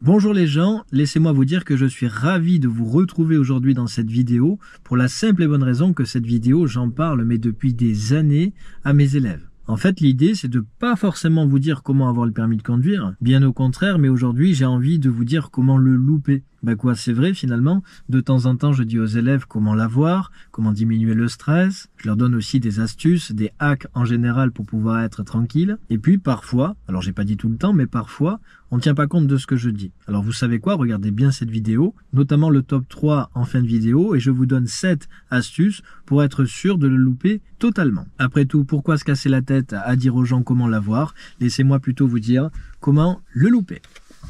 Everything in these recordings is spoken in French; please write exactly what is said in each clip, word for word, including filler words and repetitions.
Bonjour les gens, laissez-moi vous dire que je suis ravi de vous retrouver aujourd'hui dans cette vidéo pour la simple et bonne raison que cette vidéo, j'en parle mais depuis des années à mes élèves. En fait, l'idée, c'est de pas forcément vous dire comment avoir le permis de conduire, bien au contraire, mais aujourd'hui, j'ai envie de vous dire comment le louper. Bah quoi, c'est vrai finalement, de temps en temps, je dis aux élèves comment l'avoir, comment diminuer le stress, je leur donne aussi des astuces, des hacks en général pour pouvoir être tranquille, et puis parfois, alors j'ai pas dit tout le temps, mais parfois, on tient pas compte de ce que je dis. Alors vous savez quoi, regardez bien cette vidéo, notamment le top trois en fin de vidéo, et je vous donne sept astuces pour être sûr de le louper totalement. Après tout, pourquoi se casser la tête à dire aux gens comment l'avoir? Laissez-moi plutôt vous dire comment le louper.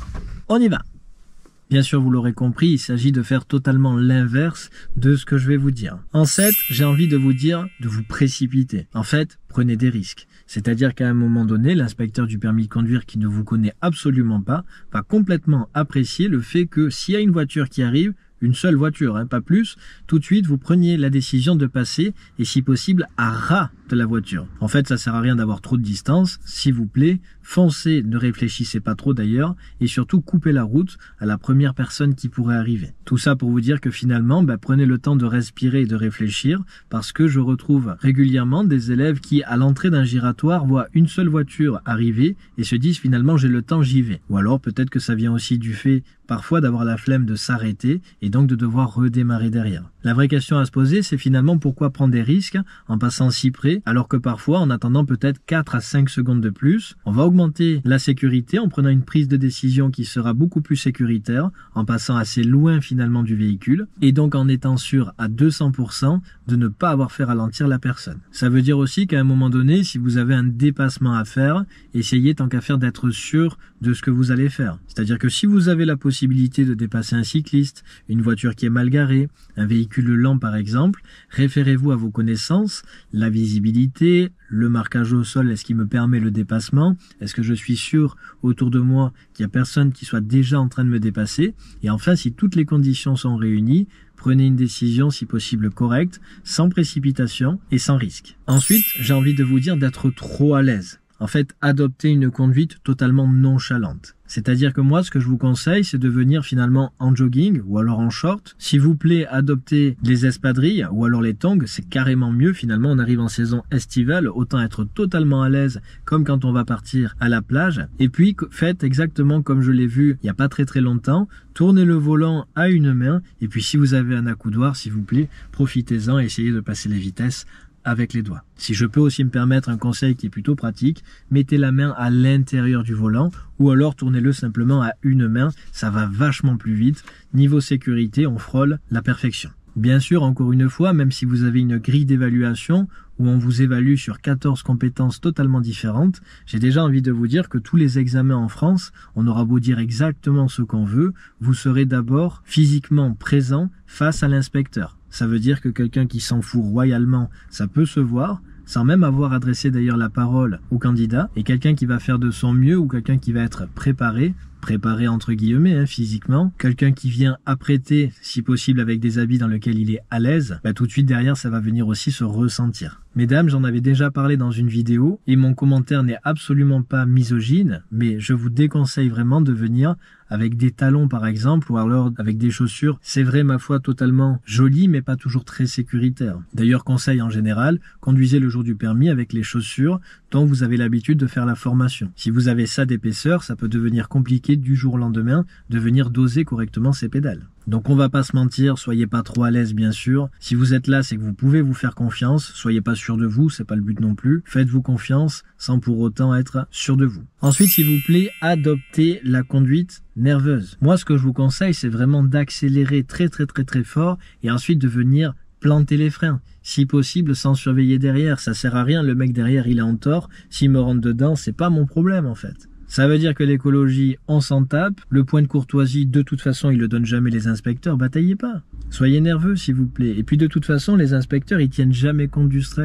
On y va! Bien sûr, vous l'aurez compris, il s'agit de faire totalement l'inverse de ce que je vais vous dire. En sept, j'ai envie de vous dire de vous précipiter. En fait, prenez des risques. C'est-à-dire qu'à un moment donné, l'inspecteur du permis de conduire qui ne vous connaît absolument pas va complètement apprécier le fait que s'il y a une voiture qui arrive, une seule voiture, hein, pas plus, tout de suite vous preniez la décision de passer et si possible à ras de la voiture. En fait, ça sert à rien d'avoir trop de distance, s'il vous plaît, foncez, ne réfléchissez pas trop d'ailleurs et surtout coupez la route à la première personne qui pourrait arriver. Tout ça pour vous dire que finalement, bah, prenez le temps de respirer et de réfléchir parce que je retrouve régulièrement des élèves qui, à l'entrée d'un giratoire, voient une seule voiture arriver et se disent finalement j'ai le temps, j'y vais. Ou alors peut-être que ça vient aussi du fait parfois d'avoir la flemme de s'arrêter et donc de devoir redémarrer derrière. La vraie question à se poser, c'est finalement pourquoi prendre des risques en passant si près, alors que parfois, en attendant peut-être quatre à cinq secondes de plus, on va augmenter la sécurité en prenant une prise de décision qui sera beaucoup plus sécuritaire, en passant assez loin finalement du véhicule, et donc en étant sûr à deux cents pour cent de ne pas avoir fait ralentir la personne. Ça veut dire aussi qu'à un moment donné, si vous avez un dépassement à faire, essayez tant qu'à faire d'être sûr de ce que vous allez faire. C'est-à-dire que si vous avez la possibilité de dépasser un cycliste, une voiture qui est mal garée, un véhicule lent par exemple, référez-vous à vos connaissances, la visibilité, le marquage au sol, est-ce qu'il me permet le dépassement? Est-ce que je suis sûr autour de moi qu'il n'y a personne qui soit déjà en train de me dépasser? Et enfin, si toutes les conditions sont réunies, prenez une décision si possible correcte, sans précipitation et sans risque. Ensuite, j'ai envie de vous dire d'être trop à l'aise. En fait, adoptez une conduite totalement nonchalante. C'est-à-dire que moi, ce que je vous conseille, c'est de venir finalement en jogging ou alors en short. S'il vous plaît, adoptez les espadrilles ou alors les tongs, c'est carrément mieux. Finalement, on arrive en saison estivale, autant être totalement à l'aise comme quand on va partir à la plage. Et puis, faites exactement comme je l'ai vu il n'y a pas très très longtemps. Tournez le volant à une main et puis si vous avez un accoudoir, s'il vous plaît, profitez-en et essayez de passer les vitesses avec les doigts. Si je peux aussi me permettre un conseil qui est plutôt pratique, mettez la main à l'intérieur du volant ou alors tournez-le simplement à une main, ça va vachement plus vite. Niveau sécurité, on frôle la perfection. Bien sûr, encore une fois, même si vous avez une grille d'évaluation où on vous évalue sur quatorze compétences totalement différentes, j'ai déjà envie de vous dire que tous les examens en France, on aura beau dire exactement ce qu'on veut, vous serez d'abord physiquement présent face à l'inspecteur. Ça veut dire que quelqu'un qui s'en fout royalement, ça peut se voir, sans même avoir adressé d'ailleurs la parole au candidat, et quelqu'un qui va faire de son mieux ou quelqu'un qui va être préparé, préparé entre guillemets hein, physiquement, quelqu'un qui vient apprêter, si possible avec des habits dans lesquels il est à l'aise, bah, tout de suite derrière ça va venir aussi se ressentir. Mesdames, j'en avais déjà parlé dans une vidéo et mon commentaire n'est absolument pas misogyne, mais je vous déconseille vraiment de venir avec des talons par exemple ou alors avec des chaussures, c'est vrai ma foi totalement jolies mais pas toujours très sécuritaires. D'ailleurs conseil en général, conduisez le jour du permis avec les chaussures dont vous avez l'habitude de faire la formation. Si vous avez ça d'épaisseur, ça peut devenir compliqué du jour au lendemain de venir doser correctement ses pédales. Donc on va pas se mentir, soyez pas trop à l'aise bien sûr. Si vous êtes là, c'est que vous pouvez vous faire confiance. Soyez pas sûr de vous, c'est pas le but non plus. Faites-vous confiance sans pour autant être sûr de vous. Ensuite, s'il vous plaît, adoptez la conduite nerveuse. Moi, ce que je vous conseille, c'est vraiment d'accélérer très très très très fort et ensuite de venir planter les freins. Si possible, sans surveiller derrière. Ça sert à rien, le mec derrière, il est en tort. S'il me rentre dedans, c'est pas mon problème en fait. Ça veut dire que l'écologie, on s'en tape. Le point de courtoisie, de toute façon, ils le donnent jamais les inspecteurs. Bataillez pas. Soyez nerveux, s'il vous plaît. Et puis, de toute façon, les inspecteurs, ils tiennent jamais compte du stress.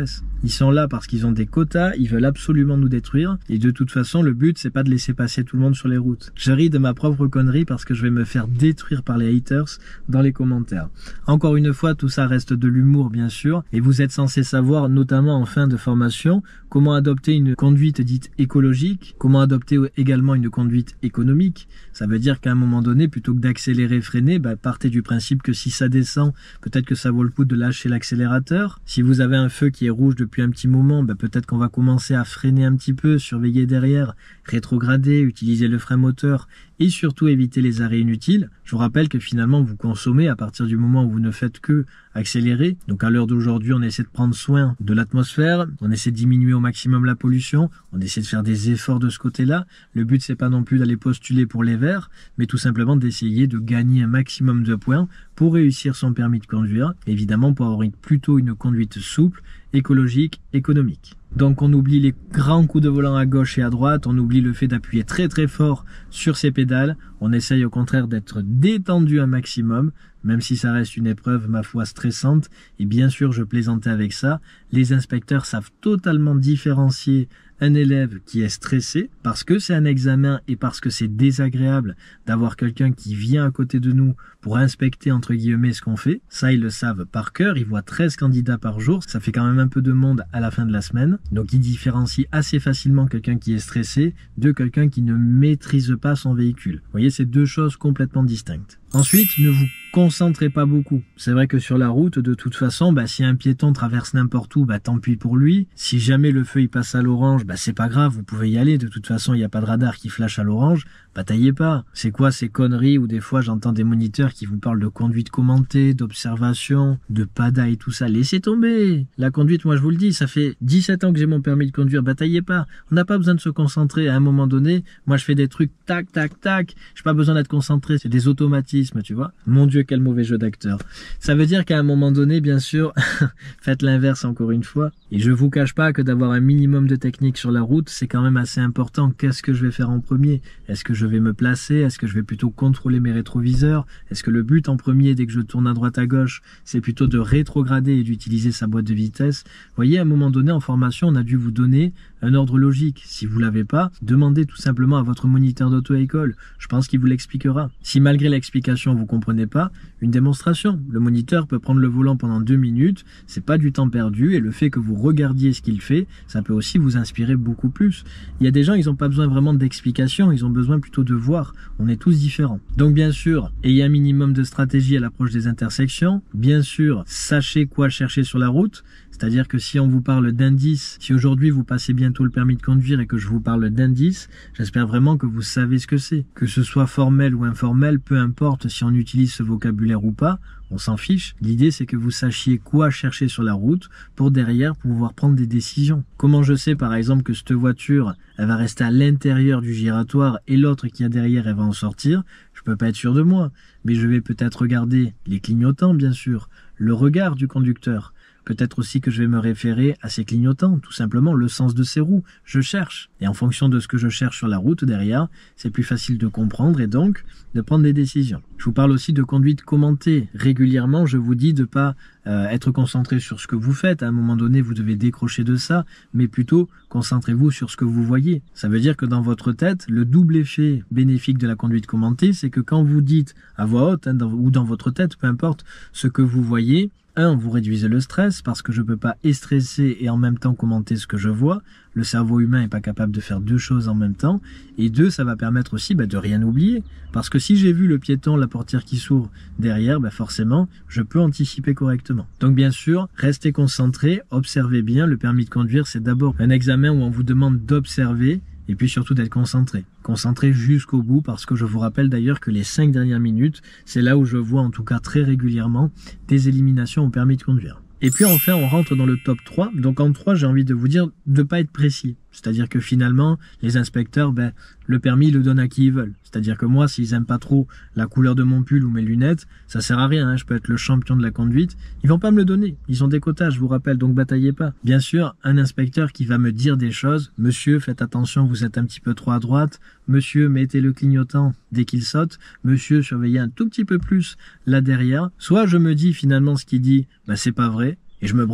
Ils sont là parce qu'ils ont des quotas, ils veulent absolument nous détruire. Et de toute façon, le but, c'est pas de laisser passer tout le monde sur les routes. Je ris de ma propre connerie parce que je vais me faire détruire par les haters dans les commentaires. Encore une fois, tout ça reste de l'humour, bien sûr. Et vous êtes censé savoir, notamment en fin de formation, comment adopter une conduite dite écologique, comment adopter également une conduite économique. Ça veut dire qu'à un moment donné, plutôt que d'accélérer, freiner, bah, partez du principe que si ça descend, peut-être que ça vaut le coup de lâcher l'accélérateur. Si vous avez un feu qui est rouge depuis un petit moment, bah, peut-être qu'on va commencer à freiner un petit peu, surveiller derrière, rétrograder, utiliser le frein moteur et surtout éviter les arrêts inutiles. Je vous rappelle que finalement vous consommez à partir du moment où vous ne faites que accélérer. Donc à l'heure d'aujourd'hui, on essaie de prendre soin de l'atmosphère, on essaie de diminuer au maximum la pollution, on essaie de faire des efforts de ce côté-là. Le but, c'est pas non plus d'aller postuler pour les verts, mais tout simplement d'essayer de gagner un maximum de points pour réussir son permis de conduire, évidemment pour avoir une, plutôt une conduite souple, écologique, économique. Donc on oublie les grands coups de volant à gauche et à droite, on oublie le fait d'appuyer très très fort sur ses pédales, on essaye au contraire d'être détendu un maximum, même si ça reste une épreuve, ma foi, stressante, et bien sûr je plaisantais avec ça, les inspecteurs savent totalement différencier un élève qui est stressé, parce que c'est un examen et parce que c'est désagréable d'avoir quelqu'un qui vient à côté de nous pour inspecter entre guillemets ce qu'on fait. Ça, ils le savent par cœur, ils voient treize candidats par jour, ça fait quand même un peu de monde à la fin de la semaine. Donc ils différencient assez facilement quelqu'un qui est stressé de quelqu'un qui ne maîtrise pas son véhicule. Vous voyez, c'est deux choses complètement distinctes. Ensuite, ne vous concentrez pas beaucoup. C'est vrai que sur la route, de toute façon, bah, si un piéton traverse n'importe où, bah, tant pis pour lui. Si jamais le feu il passe à l'orange, bah, c'est pas grave, vous pouvez y aller. De toute façon, il n'y a pas de radar qui flash à l'orange. Bataillez pas. C'est quoi ces conneries où des fois j'entends des moniteurs qui vous parlent de conduite commentée, d'observation, de P A D A et tout ça. Laissez tomber. La conduite, moi je vous le dis, ça fait dix-sept ans que j'ai mon permis de conduire. Bataillez pas. On n'a pas besoin de se concentrer. À un moment donné, moi je fais des trucs tac, tac, tac. J'ai pas besoin d'être concentré. C'est des automatismes, tu vois. Mon Dieu, quel mauvais jeu d'acteur. Ça veut dire qu'à un moment donné, bien sûr, faites l'inverse encore une fois. Et je vous cache pas que d'avoir un minimum de technique sur la route, c'est quand même assez important. Qu'est-ce que je vais faire en premier? Est-ce que je vais me placer? Est-ce que je vais plutôt contrôler mes rétroviseurs? Est-ce que le but en premier, dès que je tourne à droite à gauche, c'est plutôt de rétrograder et d'utiliser sa boîte de vitesse? Vous voyez, à un moment donné, en formation, on a dû vous donner un ordre logique. Si vous l'avez pas, demandez tout simplement à votre moniteur d'auto-école. Je pense qu'il vous l'expliquera. Si malgré l'explication, vous comprenez pas, une démonstration. Le moniteur peut prendre le volant pendant deux minutes, c'est pas du temps perdu, et le fait que vous regardiez ce qu'il fait, ça peut aussi vous inspirer beaucoup plus. Il y a des gens, ils n'ont pas besoin vraiment d'explication, ils ont besoin plutôt de voir. On est tous différents. Donc bien sûr, ayez un minimum de stratégie à l'approche des intersections. Bien sûr, sachez quoi chercher sur la route. C'est-à-dire que si on vous parle d'indices, si aujourd'hui vous passez bientôt le permis de conduire et que je vous parle d'indices, j'espère vraiment que vous savez ce que c'est. Que ce soit formel ou informel, peu importe si on utilise ce vocabulaire ou pas, on s'en fiche. L'idée, c'est que vous sachiez quoi chercher sur la route pour derrière pouvoir prendre des décisions. Comment je sais par exemple que cette voiture, elle va rester à l'intérieur du giratoire et l'autre qui a derrière, elle va en sortir? Je peux pas être sûr de moi, mais je vais peut-être regarder les clignotants, bien sûr, le regard du conducteur. Peut-être aussi que je vais me référer à ces clignotants, tout simplement le sens de ses roues. Je cherche. Et en fonction de ce que je cherche sur la route derrière, c'est plus facile de comprendre et donc de prendre des décisions. Je vous parle aussi de conduite commentée. Régulièrement, je vous dis de pas euh, être concentré sur ce que vous faites. À un moment donné, vous devez décrocher de ça, mais plutôt concentrez-vous sur ce que vous voyez. Ça veut dire que dans votre tête, le double effet bénéfique de la conduite commentée, c'est que quand vous dites à voix haute hein, dans, ou dans votre tête, peu importe, ce que vous voyez, un, vous réduisez le stress parce que je ne peux pas être stressé et en même temps commenter ce que je vois. Le cerveau humain n'est pas capable de faire deux choses en même temps. Et deux, ça va permettre aussi bah, de rien oublier. Parce que si j'ai vu le piéton, la portière qui s'ouvre derrière, bah, forcément, je peux anticiper correctement. Donc bien sûr, restez concentré, observez bien. Le permis de conduire, c'est d'abord un examen où on vous demande d'observer et puis surtout d'être concentré. Concentré jusqu'au bout parce que je vous rappelle d'ailleurs que les cinq dernières minutes, c'est là où je vois en tout cas très régulièrement des éliminations au permis de conduire. Et puis enfin, on rentre dans le top trois. Donc en trois, j'ai envie de vous dire de ne pas être précis. C'est-à-dire que finalement, les inspecteurs, ben, le permis, ils le donnent à qui ils veulent. C'est-à-dire que moi, s'ils aiment pas trop la couleur de mon pull ou mes lunettes, ça sert à rien, hein, je peux être le champion de la conduite. Ils vont pas me le donner. Ils ont des quotas, je vous rappelle, donc bataillez pas. Bien sûr, un inspecteur qui va me dire des choses. Monsieur, faites attention, vous êtes un petit peu trop à droite. Monsieur, mettez le clignotant dès qu'il saute. Monsieur, surveillez un tout petit peu plus là derrière. Soit je me dis finalement ce qu'il dit, ben, c'est pas vrai, et je me braque.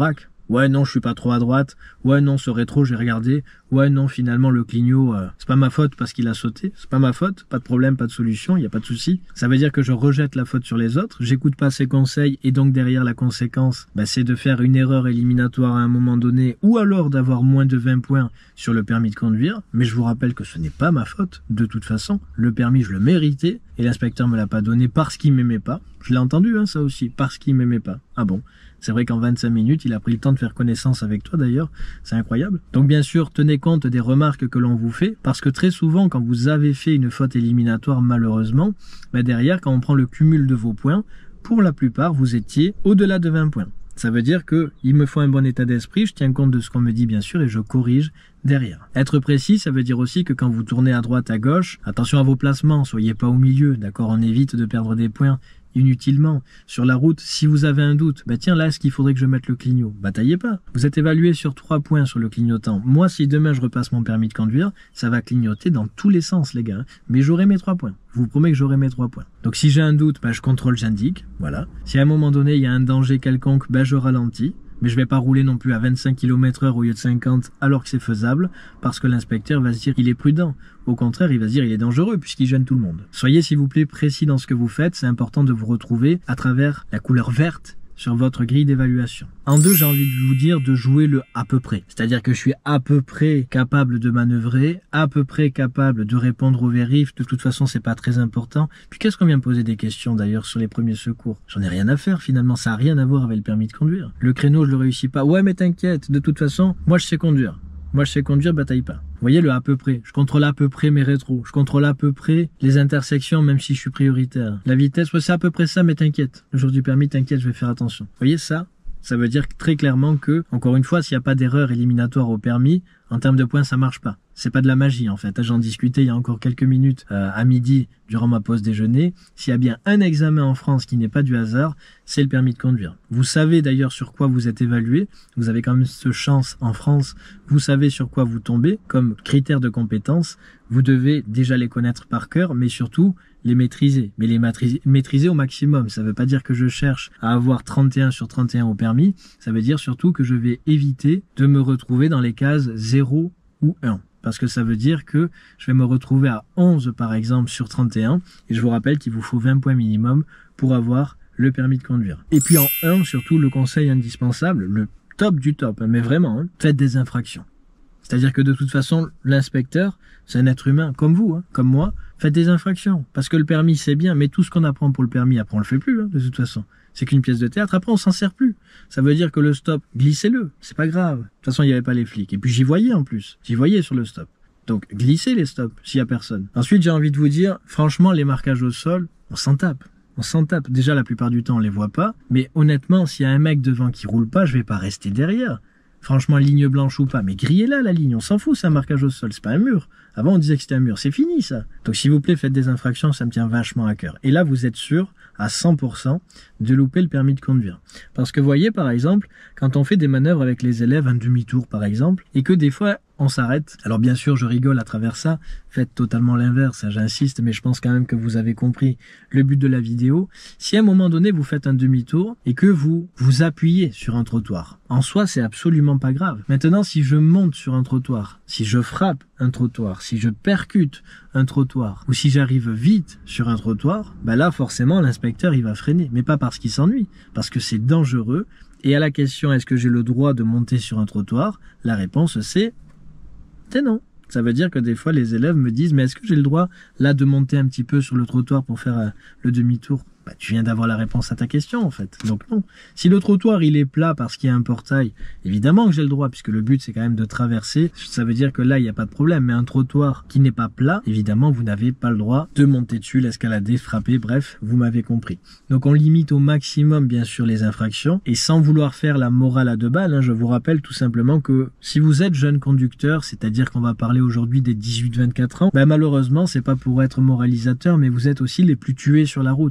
Ouais, non, je suis pas trop à droite. Ouais, non, ce rétro, j'ai regardé. Ouais, non, finalement, le clignot, euh, c'est pas ma faute parce qu'il a sauté. C'est pas ma faute. Pas de problème, pas de solution. Il y a pas de souci. Ça veut dire que je rejette la faute sur les autres. J'écoute pas ses conseils et donc derrière la conséquence, bah, c'est de faire une erreur éliminatoire à un moment donné ou alors d'avoir moins de vingt points sur le permis de conduire. Mais je vous rappelle que ce n'est pas ma faute. De toute façon, le permis, je le méritais et l'inspecteur me l'a pas donné parce qu'il m'aimait pas. Je l'ai entendu, hein, ça aussi, parce qu'il m'aimait pas. Ah bon? C'est vrai qu'en vingt-cinq minutes, il a pris le temps de faire connaissance avec toi d'ailleurs, c'est incroyable. Donc bien sûr, tenez compte des remarques que l'on vous fait, parce que très souvent, quand vous avez fait une faute éliminatoire malheureusement, bah derrière, quand on prend le cumul de vos points, pour la plupart, vous étiez au-delà de vingt points. Ça veut dire que il me faut un bon état d'esprit, je tiens compte de ce qu'on me dit bien sûr et je corrige derrière. Être précis, ça veut dire aussi que quand vous tournez à droite, à gauche, attention à vos placements, soyez pas au milieu, d'accord, on évite de perdre des points inutilement. Sur la route, si vous avez un doute, bah tiens, là, est-ce qu'il faudrait que je mette le clignot? Bataillez pas. Vous êtes évalué sur trois points sur le clignotant. Moi, si demain je repasse mon permis de conduire, ça va clignoter dans tous les sens, les gars. Mais j'aurai mes trois points. Je vous promets que j'aurai mes trois points. Donc si j'ai un doute, bah, je contrôle, j'indique. Voilà. Si à un moment donné, il y a un danger quelconque, bah, je ralentis. Mais je vais pas rouler non plus à vingt-cinq kilomètres heure au lieu de cinquante alors que c'est faisable, parce que l'inspecteur va se dire qu'il est prudent. Au contraire, il va se dire qu'il est dangereux puisqu'il gêne tout le monde. Soyez s'il vous plaît précis dans ce que vous faites, c'est important de vous retrouver à travers la couleur verte sur votre grille d'évaluation. En deux, j'ai envie de vous dire de jouer le à peu près. C'est-à-dire que je suis à peu près capable de manœuvrer, à peu près capable de répondre aux vérifs. De toute façon, c'est pas très important. Puis qu'est-ce qu'on vient me poser des questions d'ailleurs sur les premiers secours? J'en ai rien à faire finalement, ça a rien à voir avec le permis de conduire. Le créneau, je le réussis pas. Ouais, mais t'inquiète, de toute façon, moi je sais conduire. Moi, je sais conduire, bataille pas. Vous voyez le à peu près. Je contrôle à peu près mes rétros. Je contrôle à peu près les intersections, même si je suis prioritaire. La vitesse, ouais, c'est à peu près ça, mais t'inquiète. Le jour du permis, t'inquiète, je vais faire attention. Vous voyez ça? Ça veut dire très clairement que, encore une fois, s'il n'y a pas d'erreur éliminatoire au permis, en termes de points, ça marche pas. C'est pas de la magie, en fait. J'en discutais il y a encore quelques minutes euh, à midi, durant ma pause déjeuner. S'il y a bien un examen en France qui n'est pas du hasard, c'est le permis de conduire. Vous savez d'ailleurs sur quoi vous êtes évalué. Vous avez quand même cette chance en France. Vous savez sur quoi vous tombez comme critères de compétence. Vous devez déjà les connaître par cœur, mais surtout les maîtriser. Mais les maîtriser, maîtriser au maximum. Ça veut pas dire que je cherche à avoir trente et un sur trente et un au permis. Ça veut dire surtout que je vais éviter de me retrouver dans les cases zéro ou un. Parce que ça veut dire que je vais me retrouver à onze par exemple sur trente et un. Et je vous rappelle qu'il vous faut vingt points minimum pour avoir le permis de conduire. Et puis en un, surtout le conseil indispensable, le top du top, mais vraiment, hein, faites des infractions. C'est-à-dire que de toute façon, l'inspecteur, c'est un être humain comme vous, hein, comme moi, faites des infractions. Parce que le permis, c'est bien, mais tout ce qu'on apprend pour le permis, après on le fait plus, hein, de toute façon. C'est qu'une pièce de théâtre, après on s'en sert plus. Ça veut dire que le stop, glissez-le, c'est pas grave. De toute façon, il n'y avait pas les flics. Et puis j'y voyais en plus, j'y voyais sur le stop. Donc glissez les stops, s'il y a personne. Ensuite, j'ai envie de vous dire, franchement, les marquages au sol, on s'en tape. On s'en tape. Déjà, la plupart du temps, on les voit pas. Mais honnêtement, s'il y a un mec devant qui roule pas, je vais pas rester derrière. Franchement, ligne blanche ou pas, mais grillez-la la ligne, on s'en fout, c'est un marquage au sol, c'est pas un mur. Avant on disait que c'était un mur, c'est fini ça. Donc s'il vous plaît, faites des infractions, ça me tient vachement à cœur. Et là, vous êtes sûr, à cent pour cent, de louper le permis de conduire. Parce que vous voyez, par exemple, quand on fait des manœuvres avec les élèves, un demi-tour par exemple, et que des fois, on s'arrête. Alors bien sûr, je rigole à travers ça, faites totalement l'inverse, hein, j'insiste, mais je pense quand même que vous avez compris le but de la vidéo. Si à un moment donné, vous faites un demi-tour et que vous vous appuyez sur un trottoir, en soi, c'est absolument pas grave. Maintenant, si je monte sur un trottoir, si je frappe un trottoir, si je percute un trottoir, ou si j'arrive vite sur un trottoir, bah là, forcément, l'inspecteur, il va freiner. Mais pas parce qu'il s'ennuie, parce que c'est dangereux. Et à la question, est-ce que j'ai le droit de monter sur un trottoir? La réponse, c'est... c'est non. Ça veut dire que des fois, les élèves me disent, mais est-ce que j'ai le droit, là, de monter un petit peu sur le trottoir pour faire euh, le demi-tour? Bah, tu viens d'avoir la réponse à ta question, en fait. Donc non. Si le trottoir, il est plat parce qu'il y a un portail, évidemment que j'ai le droit, puisque le but, c'est quand même de traverser. Ça veut dire que là, il n'y a pas de problème. Mais un trottoir qui n'est pas plat, évidemment, vous n'avez pas le droit de monter dessus, l'escalader, frapper, bref, vous m'avez compris. Donc on limite au maximum, bien sûr, les infractions. Et sans vouloir faire la morale à deux balles, hein, je vous rappelle tout simplement que si vous êtes jeune conducteur, c'est-à-dire qu'on va parler aujourd'hui des dix-huit vingt-quatre ans, bah, malheureusement, c'est pas pour être moralisateur, mais vous êtes aussi les plus tués sur la route. Ça veut dire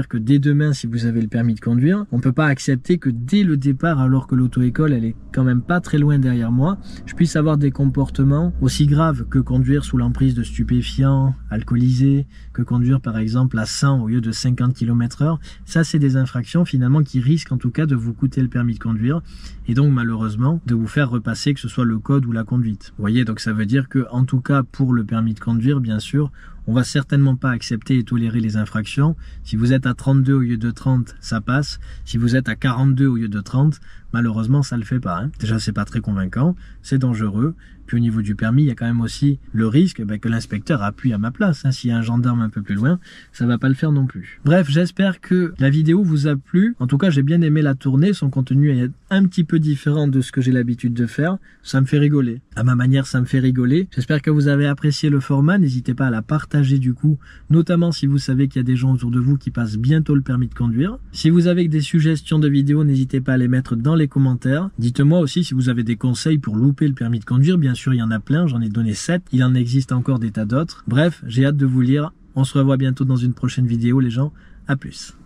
dire que dès demain, si vous avez le permis de conduire, on peut pas accepter que dès le départ, alors que l'auto-école, elle est quand même pas très loin derrière moi, je puisse avoir des comportements aussi graves que conduire sous l'emprise de stupéfiants, alcoolisé, que conduire par exemple à cent au lieu de cinquante kilomètres heure. Ça, c'est des infractions finalement qui risquent en tout cas de vous coûter le permis de conduire et donc malheureusement de vous faire repasser que ce soit le code ou la conduite. Vous voyez, donc ça veut dire que en tout cas pour le permis de conduire, bien sûr, on va certainement pas accepter et tolérer les infractions. Si vous êtes à trente-deux au lieu de trente, ça passe. Si vous êtes à quarante-deux au lieu de trente, malheureusement, ça le fait pas. Hein. Déjà, c'est pas très convaincant, c'est dangereux. Puis au niveau du permis, il y a quand même aussi le risque ben, que l'inspecteur appuie à ma place. Hein. S'il y a un gendarme un peu plus loin, ça va pas le faire non plus. Bref, j'espère que la vidéo vous a plu. En tout cas, j'ai bien aimé la tourner. Son contenu est un petit peu différent de ce que j'ai l'habitude de faire. Ça me fait rigoler. À ma manière, ça me fait rigoler. J'espère que vous avez apprécié le format. N'hésitez pas à la partager du coup, notamment si vous savez qu'il y a des gens autour de vous qui passent bientôt le permis de conduire. Si vous avez des suggestions de vidéos, n'hésitez pas à les mettre dans les commentaires. Dites-moi aussi si vous avez des conseils pour louper le permis de conduire. Bien sûr, il y en a plein, j'en ai donné sept. Il en existe encore des tas d'autres. Bref, j'ai hâte de vous lire. On se revoit bientôt dans une prochaine vidéo, les gens. À plus.